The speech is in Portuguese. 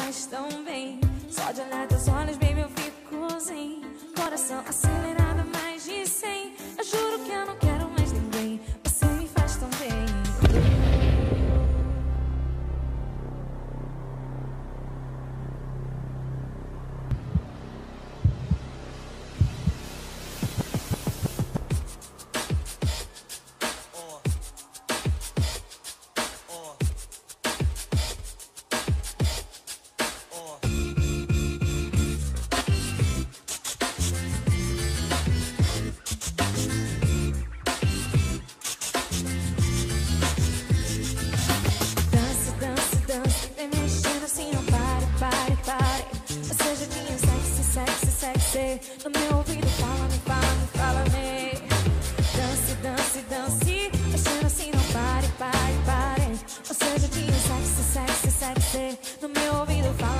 faz tão bem. Só de olhar teus olhos, baby, eu fico zen. Coração acelerado, mais de 100. Eu juro que eu não quero mais ninguém. Você me faz tão bem. No meu ouvido fala-me, fala-me, fala-me. Dance, dance, dance. Mexendo assim, não pare, pare, pare. Ou seja, tinha sexy, sexy, sexy. No meu ouvido fala-me.